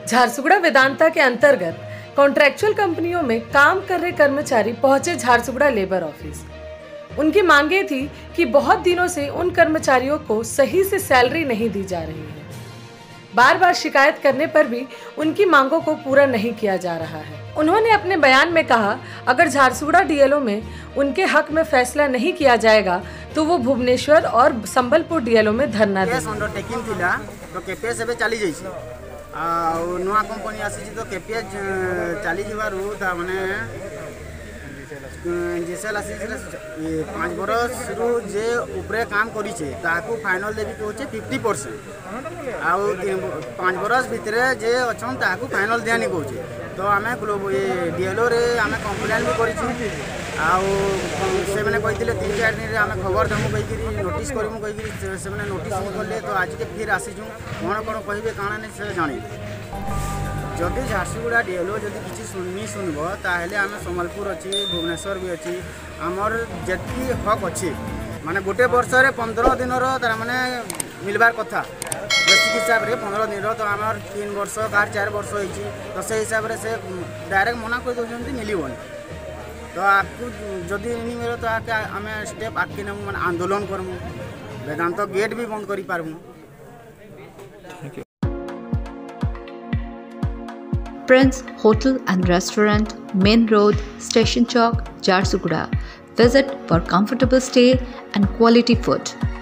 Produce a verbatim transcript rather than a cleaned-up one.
झारसुगुड़ा वेदांता के अंतर्गत कॉन्ट्रैक्चुअल कंपनियों में काम कर रहे कर्मचारी पहुंचे झारसुगुड़ा लेबर ऑफिस। उनकी मांगे थी कि बहुत दिनों से उन कर्मचारियों को सही से सैलरी नहीं दी जा रही है। बार बार शिकायत करने पर भी उनकी मांगों को पूरा नहीं किया जा रहा है। उन्होंने अपने बयान में कहा, अगर झारसुगुड़ा डीएलओ में उनके हक में फैसला नहीं किया जाएगा तो वो भुवनेश्वर और संबलपुर डीएलओ में धरना देंगे। नुआ कंपनी आसी तो केपीएस चली माने जेसेल आसी पाँच बरस रु जे उपरे काम करिछे ताकू फाइनल देबी कहूचे फिफ्टी परसेंट आउ पाँच बरस भितर जे अछन ताकू फाइनल दियानी कहूचे। तो आमे ये डीएलओ रे आमे कंप्लेन भी करिछु आउ से मैंने कही तीन चार दिन आम खबर देमु कहीकि नोटिस करमु कहीकि से मैंने नोटिस कले तो आज के फिर आसीचु कौन कौन कहे काଣା नहीं से जानी। जदि झारसुगुड़ा डीएलओ जदि किसी सुननी सुनब ताहले आम संबलपुर अच्छी भुवनेश्वर भी अच्छी आमर जी हक अच्छी माने गोटे वर्ष रे पंद्रह दिन तार माने मिलबार कथा बेसिक हिसाब से पंद्रह दिन तो आम तीन वर्ष कार चार वर्ष होती तो से हिसाब से डायरेक्ट मना कर दौरान मिलबनी। तो आपको जदि नहीं मिले तो आके आम स्टेप आगे नमु माने आंदोलन करमु वेदांत गेट भी बंद करी पारमु। Prince Hotel and Restaurant, Main Road, Station Chowk, Jharsuguda. Visit for comfortable stay and quality food.